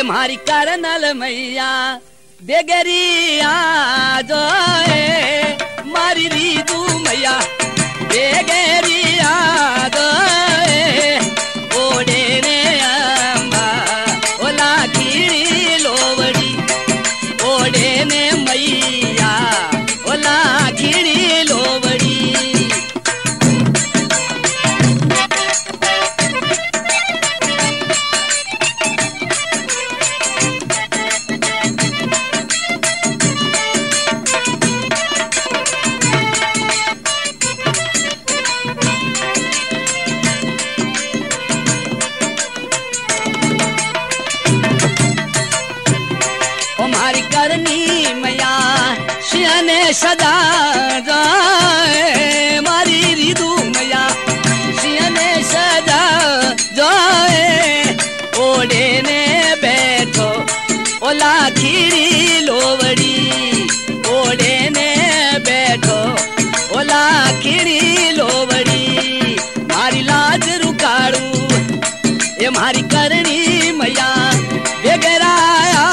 ए मारी करनल मैया बेगरिया जो मारी रीदू मैया बेगरिया जो ओडे ने अम्बा ओला खीरी लोवड़ी ओडे ने मैया ओला खीरी लोवड़ी हमारी करनी मैया शियाने सदा जाए मारी रिदू मैया शियाने सदा जाए ओडे ने बैठो ओला खीरी लोवड़ी ओडे ने बैठो ओला खीरी लोवड़ी मारी लाज रुकाड़ू ये मारी करनी मैया बेगराया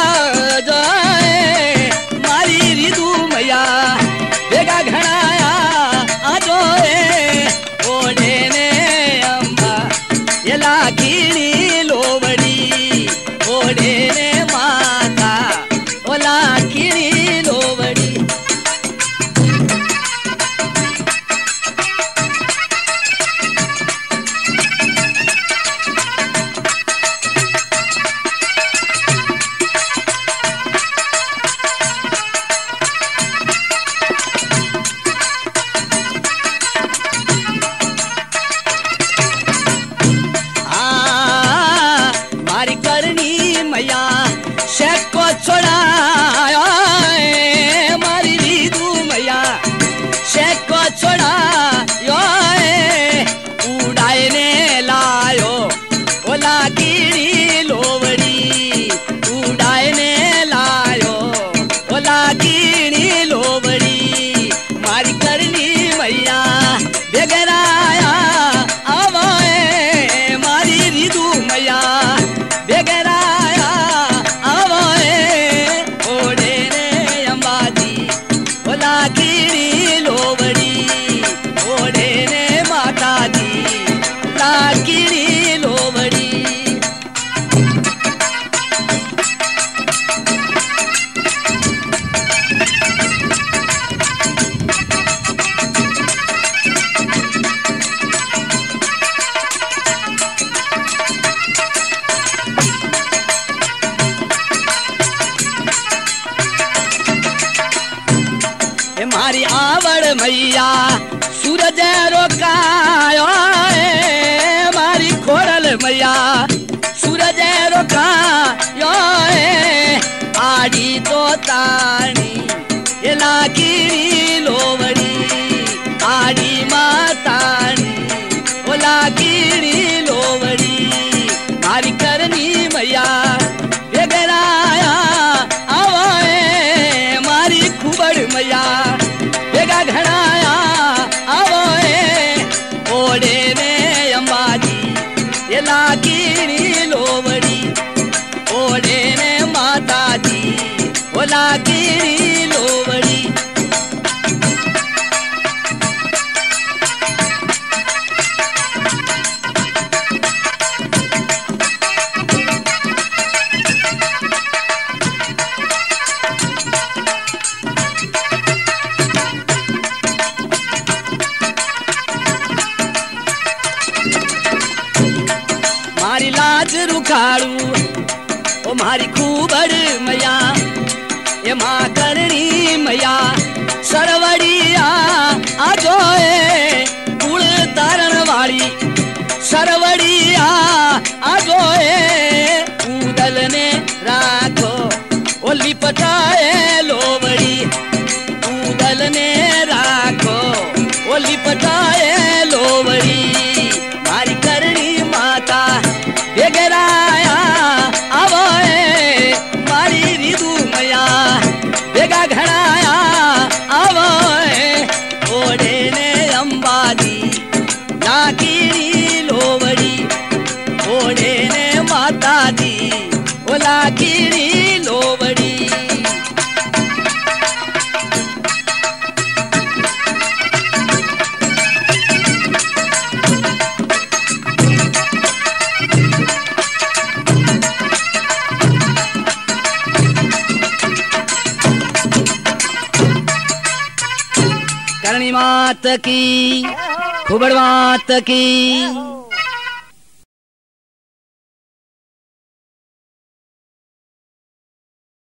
मारी रिदू मैया बेगा घड़ाया आजो ओढ़े ने अम्बा ये लाखीड़ी लोवड़ी ओढ़े ने माता ओ लाखीड़ी लोवड़ी मैया शेख को छोड़ाया मारी रीदू मैया शेख को छोड़ायो उड़ाए ने लायो ओला कीड़ी लोवड़ी उड़ाए ने लायो ओला कीड़ी लोवड़ी मारी करनी मैया बेगराया आवाए मारी रीदू मैया बेगरा लाखीड़ी लोवड़ी ओढ़े ने माता दी लाखीड़ी लोवड़ी मारी आवड़ मैया सूरज रोकायो मारी खोरल मैया सूरज रोकायो आड़ी तो तानी ये लाखीड़ी लोवड़ी आड़ी मातानी ओ लाखीड़ी लोवड़ी मारी करनी मैया बेगराया आवाए मारी खुबड़ मैया बेगा घड़ाया आवोए ओढ़े ने अम्बाजी ये लाखीड़ी लोवड़ी ओढ़े ने माता जी वो लाखीड़ी लोवड़ी मारी लाज रुखाड़ू ओ मारी खूबड़ मैया ये माँ करनी मैया सरवड़िया आजो कुल तारण वाली सरवड़िया आजो उदल ने राखो ओ लिपटाए लोवड़ी उदल ने राखो ओ लिपटाए लोवड़ी मारी करनी माता बेगराया आवोए मारी रिदू मैया बेगा घड़ाया आवोए ओढ़े ने अम्बाजी लाखीड़ी लोवड़ी ओढ़े ने माता दी ओला कीड़ी लोवड़ी। करणी मात की, खुबड़ मात की।